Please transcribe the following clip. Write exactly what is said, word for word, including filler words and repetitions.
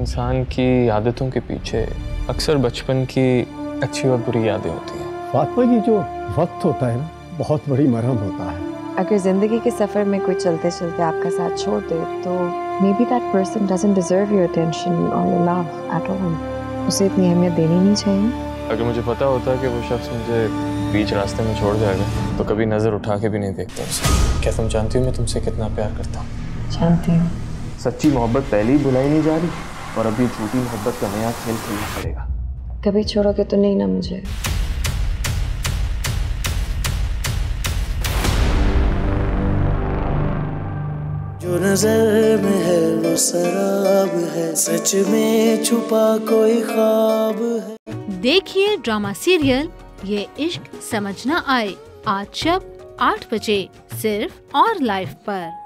इंसान की आदतों के पीछे अक्सर बचपन की अच्छी और बुरी यादें होती हैं। फातिमा, ये जो वक्त होता है ना, बहुत बड़ी मरहम होता है। अगर जिंदगी के सफर में कोई चलते चलते आपका साथ छोड़ दे तो maybe that person doesn't deserve your attention और योर लव एट ऑल। उसे इतनी अहमियत देनी नहीं चाहिए। अगर मुझे पता होता कि वो शख्स मुझे बीच रास्ते में छोड़ जाएगा तो कभी नजर उठा के भी नहीं देखता उसे। क्या तुम जानती हो मैं तुमसे कितना प्यार करता हूँ? जानती हूँ। सच्ची मोहब्बत पहले ही भुलाई नहीं जा रही और अभी झूठी मोहब्बत का नया खेल खेलना पड़ेगा। कभी छोड़ोगे तो नहीं ना मुझे? जो नजर में है वो शराब है, सच में छुपा कोई ख्वाब है। देखिए ड्रामा सीरियल ये इश्क समझ ना आए आज शब आठ बजे सिर्फ और लाइफ पर।